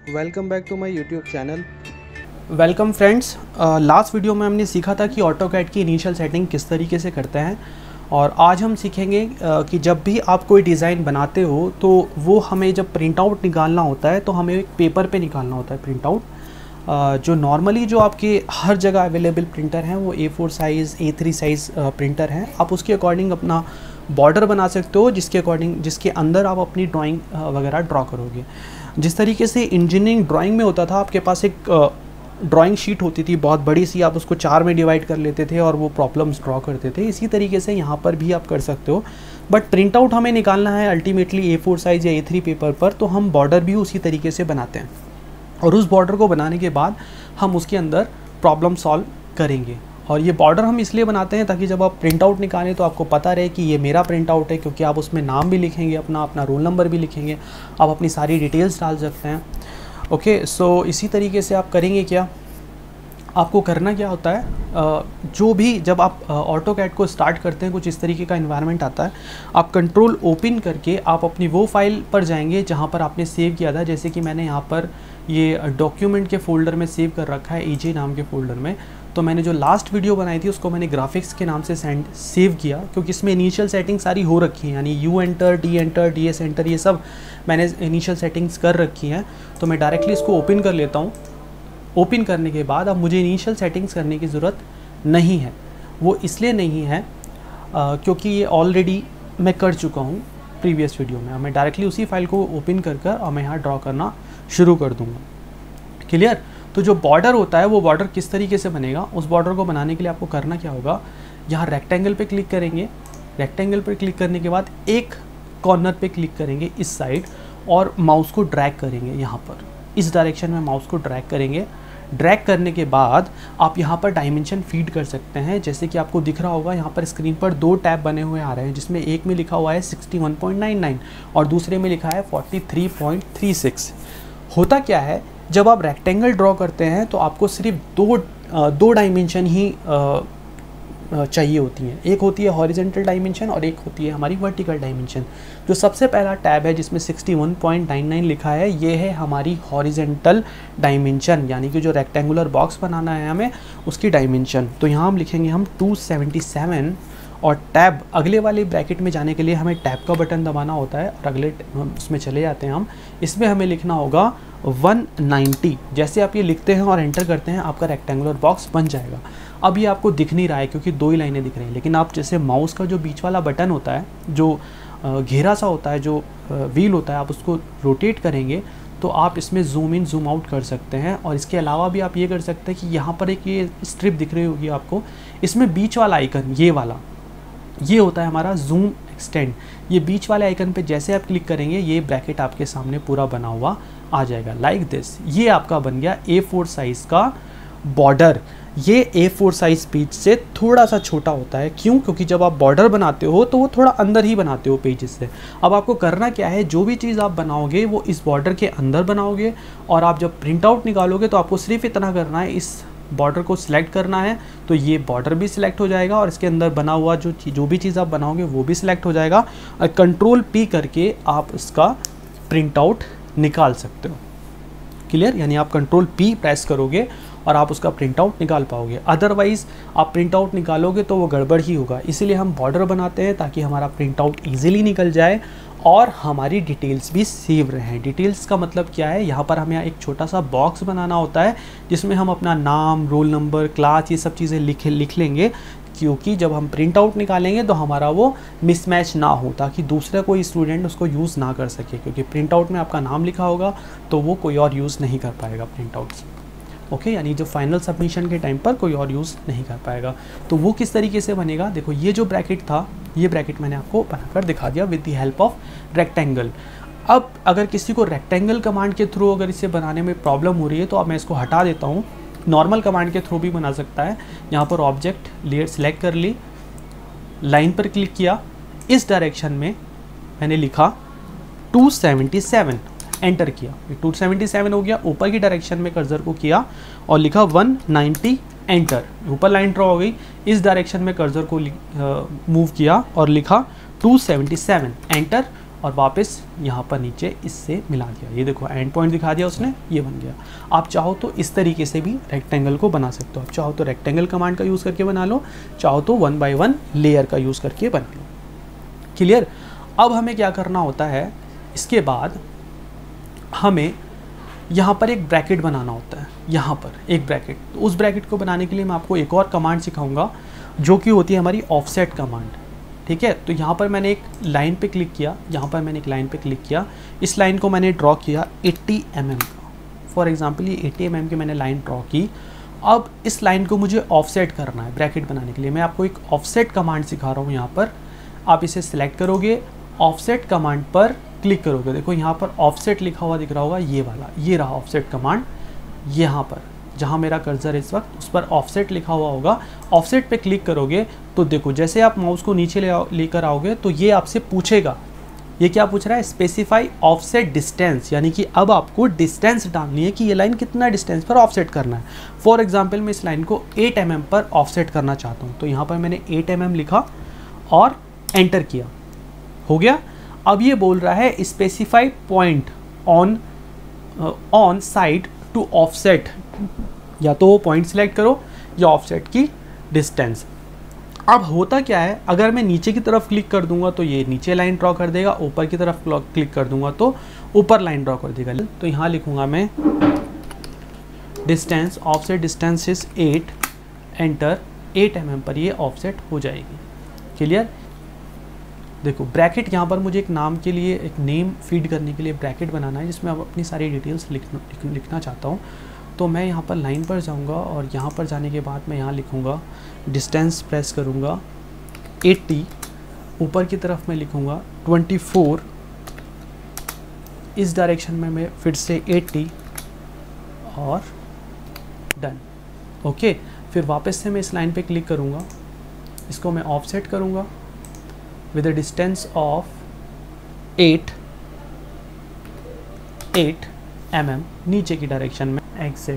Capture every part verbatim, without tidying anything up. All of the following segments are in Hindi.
Welcome back to my YouTube channel. Welcome friends. Last video में हमने सीखा था कि ऑटोकैड की इनिशियल सेटिंग किस तरीके से करते हैं, और आज हम सीखेंगे uh, कि जब भी आप कोई डिज़ाइन बनाते हो तो वो हमें जब प्रिंट आउट निकालना होता है तो हमें एक पेपर पे निकालना होता है प्रिंट आउट। uh, जो नॉर्मली जो आपके हर जगह अवेलेबल प्रिंटर हैं वो A four size A three size printer हैं। आप उसके अकॉर्डिंग अपना बॉर्डर बना सकते हो जिसके अकॉर्डिंग जिसके अंदर आप अपनी ड्राइंग वगैरह ड्रॉ करोगे। जिस तरीके से इंजीनियरिंग ड्राइंग में होता था, आपके पास एक ड्राइंग शीट होती थी बहुत बड़ी सी, आप उसको चार में डिवाइड कर लेते थे और वो प्रॉब्लम्स ड्रॉ करते थे। इसी तरीके से यहाँ पर भी आप कर सकते हो, बट प्रिंट आउट हमें निकालना है अल्टीमेटली ए फोर साइज़ या ए थ्री पेपर पर, तो हम बॉर्डर भी उसी तरीके से बनाते हैं और उस बॉर्डर को बनाने के बाद हम उसके अंदर प्रॉब्लम सॉल्व करेंगे। और ये बॉर्डर हम इसलिए बनाते हैं ताकि जब आप प्रिंट आउट निकालें तो आपको पता रहे कि ये मेरा प्रिंट आउट है, क्योंकि आप उसमें नाम भी लिखेंगे अपना अपना रोल नंबर भी लिखेंगे, आप अपनी सारी डिटेल्स डाल सकते हैं। ओके, सो इसी तरीके से आप करेंगे। क्या आपको करना क्या होता है, जो भी जब आप ऑटोकैड को स्टार्ट करते हैं कुछ इस तरीके का इन्वायरमेंट आता है, आप कंट्रोल ओपन करके आप अपनी वो फाइल पर जाएंगे जहाँ पर आपने सेव किया था। जैसे कि मैंने यहाँ पर ये डॉक्यूमेंट के फोल्डर में सेव कर रखा है, ईजे नाम के फोल्डर में। तो मैंने जो लास्ट वीडियो बनाई थी उसको मैंने ग्राफिक्स के नाम से सेंड सेव किया, क्योंकि इसमें इनिशियल सेटिंग सारी हो रखी है, यानी U enter, D enter, D S enter, ये सब मैंने इनिशियल सेटिंग्स कर रखी हैं। तो मैं डायरेक्टली इसको ओपन कर लेता हूँ। ओपन करने के बाद अब मुझे इनिशियल सेटिंग्स करने की ज़रूरत नहीं है। वो इसलिए नहीं है आ, क्योंकि ये ऑलरेडी मैं कर चुका हूँ प्रीवियस वीडियो में। मैं डायरेक्टली उसी फाइल को ओपन कर कर और मैं यहाँ ड्रॉ करना शुरू कर दूँगा। क्लियर? तो जो बॉर्डर होता है वो बॉर्डर किस तरीके से बनेगा, उस बॉर्डर को बनाने के लिए आपको करना क्या होगा, यहाँ रेक्टेंगल पे क्लिक करेंगे। रेक्टेंगल पर क्लिक करने के बाद एक कॉर्नर पे क्लिक करेंगे इस साइड और माउस को ड्रैग करेंगे। यहाँ पर इस डायरेक्शन में माउस को ड्रैग करेंगे। ड्रैग करने के बाद आप यहाँ पर डायमेंशन फीड कर सकते हैं। जैसे कि आपको दिख रहा होगा यहाँ पर स्क्रीन पर दो टैब बने हुए आ रहे हैं, जिसमें एक में लिखा हुआ है sixty one point nine nine और दूसरे में लिखा है forty three point three six. होता क्या है, जब आप रेक्टेंगल ड्रॉ करते हैं तो आपको सिर्फ दो दो डायमेंशन ही चाहिए होती हैं। एक होती है हॉरिजेंटल डायमेंशन और एक होती है हमारी वर्टिकल डायमेंशन। जो सबसे पहला टैब है जिसमें sixty one point nine nine लिखा है, ये है हमारी हॉरिजेंटल डायमेंशन, यानी कि जो रेक्टेंगुलर बॉक्स बनाना है हमें उसकी डायमेंशन। तो यहाँ हम लिखेंगे हम टू सेवेंटी सेवन, और टैब अगले वाले ब्रैकेट में जाने के लिए हमें टैब का बटन दबाना होता है और अगले उसमें चले जाते हैं हम। इसमें हमें लिखना होगा वन नाइंटी। जैसे आप ये लिखते हैं और एंटर करते हैं, आपका रेक्टेंगुलर बॉक्स बन जाएगा। अब ये आपको दिख नहीं रहा है क्योंकि दो ही लाइनें दिख रही हैं, लेकिन आप जैसे माउस का जो बीच वाला बटन होता है, जो घेरा सा होता है, जो व्हील होता है, आप उसको रोटेट करेंगे तो आप इसमें जूम इन जूम आउट कर सकते हैं। और इसके अलावा भी आप ये कर सकते हैं कि यहाँ पर एक ये स्ट्रिप दिख रही होगी आपको, इसमें बीच वाला आइकन, ये वाला, ये होता है हमारा जूम एक्सटेंड। ये बीच वाले आइकन पे जैसे आप क्लिक करेंगे ये ब्रैकेट आपके सामने पूरा बना हुआ आ जाएगा, लाइक दिस। ये आपका बन गया ए फोर साइज़ का बॉर्डर। ये ए फोर साइज़ पेज से थोड़ा सा छोटा होता है। क्यों? क्योंकि जब आप बॉर्डर बनाते हो तो वो थोड़ा अंदर ही बनाते हो पेजेस से। अब आपको करना क्या है, जो भी चीज़ आप बनाओगे वो इस बॉर्डर के अंदर बनाओगे, और आप जब प्रिंट आउट निकालोगे तो आपको सिर्फ इतना करना है, इस बॉर्डर को सिलेक्ट करना है, तो ये बॉर्डर भी सिलेक्ट हो जाएगा और इसके अंदर बना हुआ जो जो भी चीज़ आप बनाओगे वो भी सिलेक्ट हो जाएगा। और कंट्रोल पी करके आप इसका प्रिंट आउट निकाल सकते हो। क्लियर? यानी आप कंट्रोल पी प्रेस करोगे और आप उसका प्रिंट आउट निकाल पाओगे। अदरवाइज़ आप प्रिंट आउट निकालोगे तो वो गड़बड़ ही होगा। इसीलिए हम बॉर्डर बनाते हैं ताकि हमारा प्रिंट आउट ईजिली निकल जाए और हमारी डिटेल्स भी सेव रहें। डिटेल्स का मतलब क्या है, यहाँ पर हमें एक छोटा सा बॉक्स बनाना होता है जिसमें हम अपना नाम, रोल नंबर, क्लास, ये सब चीज़ें लिख लिख लेंगे, क्योंकि जब हम प्रिंट आउट निकालेंगे तो हमारा वो मिसमैच ना हो, ताकि दूसरा कोई स्टूडेंट उसको यूज़ ना कर सके। क्योंकि प्रिंट आउट में आपका नाम लिखा होगा तो वो कोई और यूज़ नहीं कर पाएगा प्रिंट आउट से। ओके, यानी जो फाइनल सबमिशन के टाइम पर कोई और यूज़ नहीं कर पाएगा। तो वो किस तरीके से बनेगा, देखो ये जो ब्रैकेट था, ये ब्रैकेट मैंने आपको बनाकर दिखा दिया with the help of rectangle. अब अगर किसी को रेक्टेंगल कमांड के थ्रू अगर इसे बनाने में प्रॉब्लम हो रही है तो अब मैं इसको हटा देता हूँ, नॉर्मल कमांड के थ्रू भी बना सकता है। यहाँ पर ऑब्जेक्ट लेयर सिलेक्ट कर ली, लाइन पर क्लिक किया, इस डायरेक्शन में मैंने लिखा टू सेवेंटी सेवन, एंटर किया, टू सेवेंटी सेवन हो गया। ऊपर की डायरेक्शन में कर्सर को किया और लिखा वन नाइंटी, एंटर। ऊपर लाइन ड्रॉ हो गई। इस डायरेक्शन में कर्सर को मूव किया और लिखा टू सेवेंटी सेवन, एंटर। और वापस यहाँ पर नीचे इससे मिला दिया। ये देखो एंड पॉइंट दिखा दिया उसने, ये बन गया। आप चाहो तो इस तरीके से भी रेक्टेंगल को बना सकते हो। आप चाहो तो रेक्टेंगल कमांड का यूज़ करके बना लो, चाहो तो वन बाय वन लेयर का यूज़ करके बना लो। क्लियर। अब हमें क्या करना होता है, इसके बाद हमें यहाँ पर एक ब्रैकेट बनाना होता है, यहाँ पर एक ब्रैकेट। तो उस ब्रैकेट को बनाने के लिए मैं आपको एक और कमांड सिखाऊंगा जो कि होती है हमारी ऑफसेट कमांड। ठीक है, तो यहाँ पर मैंने एक लाइन पे क्लिक किया, यहाँ पर मैंने एक लाइन पे क्लिक किया, इस लाइन को मैंने ड्रॉ किया अस्सी एम एम का। फॉर एग्जांपल ये अस्सी एम एम की मैंने लाइन ड्रॉ की। अब इस लाइन को मुझे ऑफसेट करना है ब्रैकेट बनाने के लिए। मैं आपको एक ऑफसेट कमांड सिखा रहा हूँ। यहाँ पर आप इसे सिलेक्ट करोगे, ऑफसेट कमांड पर क्लिक करोगे, देखो यहाँ पर ऑफसेट लिखा हुआ दिख रहा होगा, ये वाला, ये रहा ऑफसेट कमांड। यहाँ पर जहाँ मेरा कर्सर इस वक्त उस पर ऑफसेट लिखा हुआ होगा। ऑफसेट पे क्लिक करोगे तो देखो जैसे आप माउस को नीचे ले आओ, लेकर आओगे तो ये आपसे पूछेगा, ये क्या पूछ रहा है, स्पेसिफाई ऑफसेट डिस्टेंस, यानी कि अब आपको डिस्टेंस डालनी है कि ये लाइन कितना डिस्टेंस पर ऑफसेट करना है। फॉर एग्जाम्पल मैं इस लाइन को एट एम एम पर ऑफसेट करना चाहता हूँ, तो यहाँ पर मैंने एट एम एम लिखा और एंटर किया, हो गया। अब ये बोल रहा है specify point on on side to offset, या तो वो पॉइंट सिलेक्ट करो या ऑफसेट की डिस्टेंस। अब होता क्या है, अगर मैं नीचे की तरफ क्लिक कर दूंगा तो ये नीचे लाइन ड्रॉ कर देगा, ऊपर की तरफ क्लिक कर दूंगा तो ऊपर लाइन ड्रॉ कर देगा। तो यहाँ लिखूंगा मैं distance, offset distance is eight, enter, eight M M पर ये ऑफसेट हो जाएगी। क्लियर। देखो ब्रैकेट यहाँ पर मुझे एक नाम के लिए, एक नेम फीड करने के लिए ब्रैकेट बनाना है जिसमें अब अपनी सारी डिटेल्स लिखना लिखना चाहता हूँ। तो मैं यहाँ पर लाइन पर जाऊँगा और यहाँ पर जाने के बाद मैं यहाँ लिखूँगा डिस्टेंस, प्रेस करूँगा अस्सी, ऊपर की तरफ मैं लिखूँगा चौबीस, इस डायरेक्शन में मैं फिर से अस्सी और डन। ओके, फिर वापस से मैं इस लाइन पे क्लिक करूँगा, इसको मैं ऑफसेट करूँगा with a distance of eight M M नीचे की डायरेक्शन में, एग्जिट,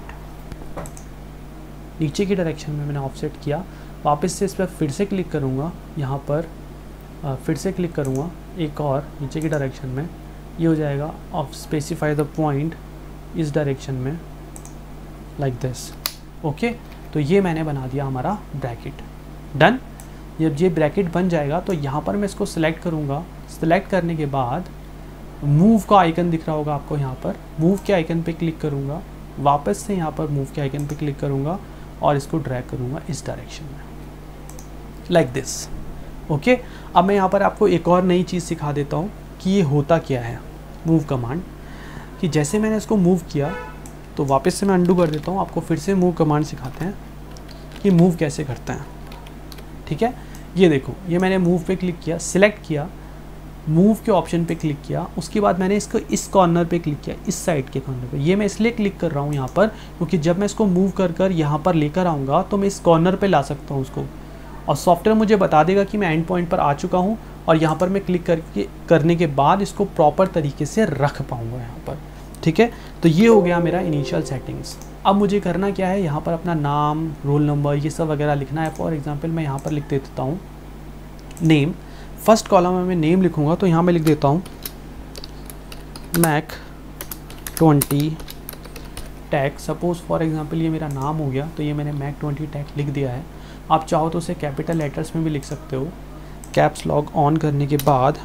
नीचे की डायरेक्शन में मैंने ऑफसेट किया। वापस से इस पर फिर से क्लिक करूँगा, यहाँ पर आ, फिर से क्लिक करूँगा एक और नीचे की डायरेक्शन में, ये हो जाएगा ऑफ स्पेसिफाई द पॉइंट इस डायरेक्शन में, लाइक दिस। ओके, तो ये मैंने बना दिया हमारा ब्रैकेट, डन। जब ये ब्रैकेट बन जाएगा तो यहाँ पर मैं इसको सिलेक्ट करूँगा। सिलेक्ट करने के बाद मूव का आइकन दिख रहा होगा आपको, यहाँ पर मूव के आइकन पे क्लिक करूँगा, वापस से यहाँ पर मूव के आइकन पे क्लिक करूँगा और इसको ड्रैग करूँगा इस डायरेक्शन में, लाइक दिस। ओके, अब मैं यहाँ पर आपको एक और नई चीज़ सिखा देता हूँ कि ये होता क्या है मूव कमांड। कि जैसे मैंने इसको मूव किया तो वापस से मैं अंडू कर देता हूँ, आपको फिर से मूव कमांड सिखाते हैं कि मूव कैसे करते हैं। ठीक है, ये देखो, ये मैंने मूव पे क्लिक किया, सिलेक्ट किया, मूव के ऑप्शन पे क्लिक किया, उसके बाद मैंने इसको इस कॉर्नर पे क्लिक किया, इस साइड के कॉर्नर पे। ये मैं इसलिए क्लिक कर रहा हूँ यहाँ पर क्योंकि जब मैं इसको मूव कर कर यहाँ पर लेकर आऊँगा तो मैं इस कॉर्नर पे ला सकता हूँ उसको, और सॉफ्टवेयर मुझे बता देगा कि मैं एंड पॉइंट पर आ चुका हूँ और यहाँ पर मैं क्लिक करके करने के बाद इसको प्रॉपर तरीके से रख पाऊँगा यहाँ पर। ठीक है, तो ये हो गया मेरा इनिशियल सेटिंग्स। अब मुझे करना क्या है, यहाँ पर अपना नाम, रोल नंबर, ये सब वगैरह लिखना है। फॉर एग्जांपल मैं यहाँ पर लिख देता हूँ नेम, फर्स्ट कॉलम में मैं नेम लिखूँगा तो यहाँ मैं लिख देता हूँ मैक twenty tag. Suppose for example ये मेरा नाम हो गया तो ये मैंने मैक ट्वेंटी टैग लिख दिया है। आप चाहो तो उसे कैपिटल लेटर्स में भी लिख सकते हो। कैप्स लॉक ऑन करने के बाद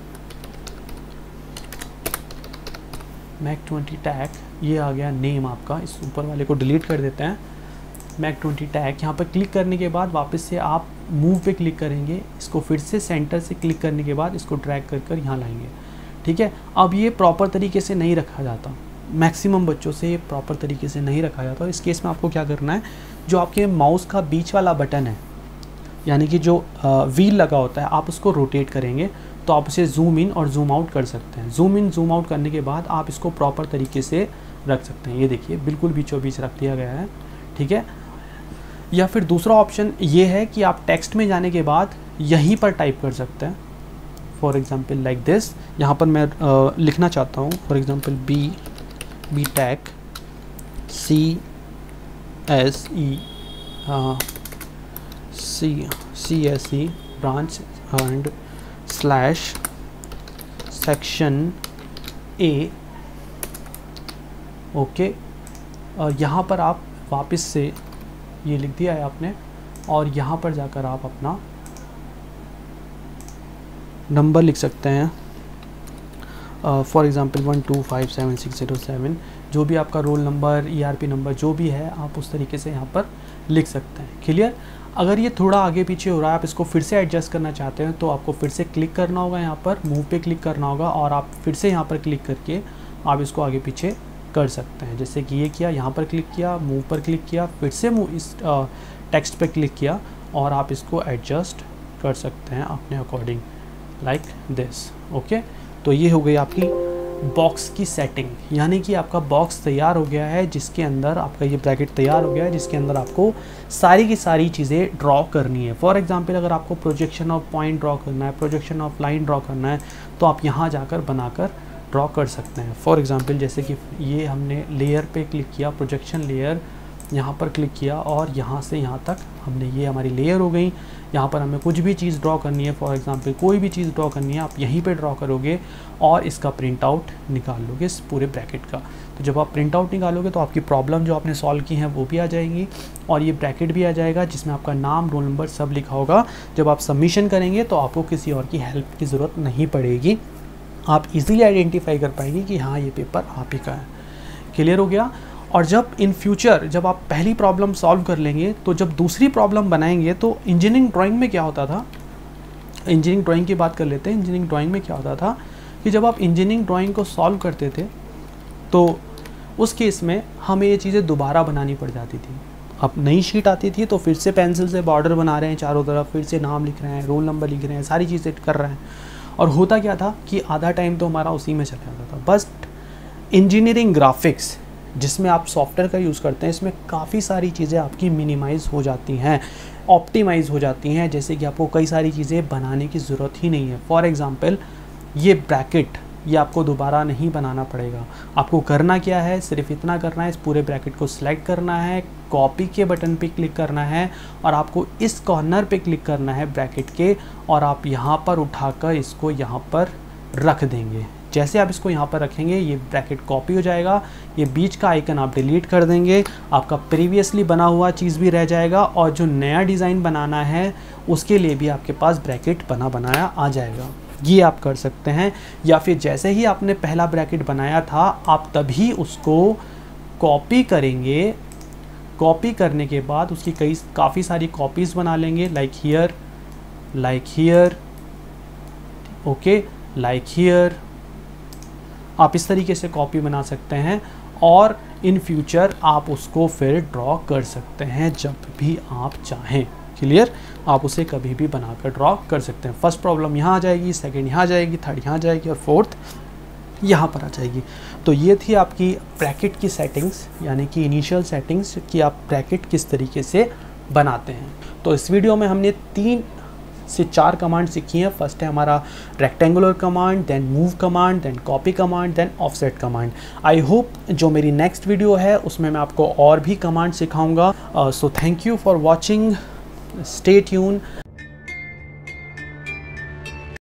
मैक ट्वेंटी टैग, ये आ गया नेम आपका। इस ऊपर वाले को डिलीट कर देते हैं। मैक ट्वेंटी टैग यहाँ पर क्लिक करने के बाद वापस से आप मूव पे क्लिक करेंगे, इसको फिर से सेंटर से क्लिक करने के बाद इसको ड्रैग कर कर यहाँ लाएंगे। ठीक है, अब ये प्रॉपर तरीके से नहीं रखा जाता, मैक्सिमम बच्चों से ये प्रॉपर तरीके से नहीं रखा जाता। इस केस में आपको क्या करना है, जो आपके माउस का बीच वाला बटन है, यानी कि जो व्हील लगा होता है, आप उसको रोटेट करेंगे तो आप इसे जूम इन और जूम आउट कर सकते हैं। जूम इन जूम आउट करने के बाद आप इसको प्रॉपर तरीके से रख सकते हैं। ये देखिए बिल्कुल बीचों बीच रख दिया गया है। ठीक है, या फिर दूसरा ऑप्शन ये है कि आप टेक्स्ट में जाने के बाद यहीं पर टाइप कर सकते हैं। फॉर एग्जांपल लाइक दिस, यहाँ पर मैं आ, लिखना चाहता हूँ for example B B tech C S E C C S E branch and slash section A, okay. और यहाँ पर आप वापस से ये लिख दिया है आपने, और यहाँ पर जाकर आप अपना नंबर लिख सकते हैं, for example one two five seven six zero seven, जो भी आपका रोल नंबर, ईआरपी नंबर जो भी है आप उस तरीके से यहाँ पर लिख सकते हैं। क्लियर? अगर ये थोड़ा आगे पीछे हो रहा है, आप इसको फिर से एडजस्ट करना चाहते हैं, तो आपको फिर से क्लिक करना होगा, यहाँ पर मूव पे क्लिक करना होगा, और आप फिर से यहाँ पर क्लिक करके आप इसको आगे पीछे कर सकते हैं। जैसे कि ये किया, यहाँ पर क्लिक किया, मूव पर क्लिक किया, फिर से मूव इस टेक्स्ट पे क्लिक किया, और आप इसको एडजस्ट कर सकते हैं अपने अकॉर्डिंग, लाइक दिस, ओके। तो ये हो गई आपकी बॉक्स की सेटिंग, यानी कि आपका बॉक्स तैयार हो गया है, जिसके अंदर आपका ये ब्रैकेट तैयार हो गया है, जिसके अंदर आपको सारी की सारी चीज़ें ड्रॉ करनी है। फॉर एग्जांपल अगर आपको प्रोजेक्शन ऑफ पॉइंट ड्रॉ करना है, प्रोजेक्शन ऑफ लाइन ड्रॉ करना है, तो आप यहाँ जाकर बनाकर ड्रॉ कर सकते हैं। फॉर एग्जांपल जैसे कि ये हमने लेयर पे क्लिक किया, प्रोजेक्शन लेयर, यहाँ पर क्लिक किया, और यहाँ से यहाँ तक हमने, ये हमारी लेयर हो गई। यहाँ पर हमें कुछ भी चीज़ ड्रॉ करनी है, फॉर एग्जांपल कोई भी चीज़ ड्रॉ करनी है, आप यहीं पे ड्रॉ करोगे और इसका प्रिंट आउट निकाल लोगे इस पूरे ब्रैकेट का। तो जब आप प्रिंट आउट निकालोगे तो आपकी प्रॉब्लम जो आपने सॉल्व की है वो भी आ जाएंगी, और ये ब्रैकेट भी आ जाएगा जिसमें आपका नाम, रोल नंबर सब लिखा होगा। जब आप सबमिशन करेंगे तो आपको किसी और की हेल्प की ज़रूरत नहीं पड़ेगी, आप इजीली आइडेंटिफाई कर पाएंगे कि हाँ ये पेपर आप ही का है। क्लियर हो गया? और जब इन फ्यूचर जब आप पहली प्रॉब्लम सॉल्व कर लेंगे, तो जब दूसरी प्रॉब्लम बनाएंगे, तो इंजीनियरिंग ड्राइंग में क्या होता था, इंजीनियरिंग ड्राइंग की बात कर लेते हैं। इंजीनियरिंग ड्राइंग में क्या होता था कि जब आप इंजीनियरिंग ड्राइंग को सॉल्व करते थे, तो उस केस में हमें ये चीज़ें दोबारा बनानी पड़ जाती थी। अब नई शीट आती थी तो फिर से पेंसिल से बॉर्डर बना रहे हैं चारों तरफ, फिर से नाम लिख रहे हैं, रोल नंबर लिख रहे हैं, सारी चीज़ें कर रहे हैं, और होता क्या था कि आधा टाइम तो हमारा उसी में चला जाता था। बस इंजीनियरिंग ग्राफिक्स जिसमें आप सॉफ्टवेयर का यूज़ करते हैं, इसमें काफ़ी सारी चीज़ें आपकी मिनिमाइज़ हो जाती हैं, ऑप्टिमाइज़ हो जाती हैं, जैसे कि आपको कई सारी चीज़ें बनाने की ज़रूरत ही नहीं है। फॉर एग्ज़ाम्पल ये ब्रैकेट, ये आपको दोबारा नहीं बनाना पड़ेगा। आपको करना क्या है, सिर्फ इतना करना है, इस पूरे ब्रैकेट को सिलेक्ट करना है, कॉपी के बटन पे क्लिक करना है, और आपको इस कॉर्नर पे क्लिक करना है ब्रैकेट के, और आप यहाँ पर उठाकर इसको यहाँ पर रख देंगे। जैसे आप इसको यहाँ पर रखेंगे, ये ब्रैकेट कॉपी हो जाएगा, ये बीच का आइकन आप डिलीट कर देंगे, आपका प्रीवियसली बना हुआ चीज़ भी रह जाएगा, और जो नया डिज़ाइन बनाना है उसके लिए भी आपके पास ब्रैकेट बना बनाया आ जाएगा। ये आप कर सकते हैं। या फिर जैसे ही आपने पहला ब्रैकेट बनाया था, आप तभी उसको कॉपी करेंगे, कॉपी करने के बाद उसकी कई काफ़ी सारी कॉपीज़ बना लेंगे, like here, like here, okay, like here. आप इस तरीके से कॉपी बना सकते हैं, और इन फ्यूचर आप उसको फिर ड्रॉ कर सकते हैं जब भी आप चाहें। क्लियर? आप उसे कभी भी बनाकर ड्रॉ कर सकते हैं। फर्स्ट प्रॉब्लम यहाँ आ जाएगी, सेकंड यहाँ जाएगी, थर्ड यहाँ जाएगी, और फोर्थ यहाँ पर आ जाएगी। तो ये थी आपकी ब्रैकेट की सेटिंग्स, यानी कि इनिशियल सेटिंग्स, कि आप ब्रैकेट किस तरीके से बनाते हैं। तो इस वीडियो में हमने तीन से चार कमांड सीखी हैं। फर्स्ट है हमारा rectangular command, then move command, then copy command, then offset command. I hope जो मेरी नेक्स्ट वीडियो है उसमें मैं आपको और भी कमांड सिखाऊंगा। So thank you for watching, stay tune.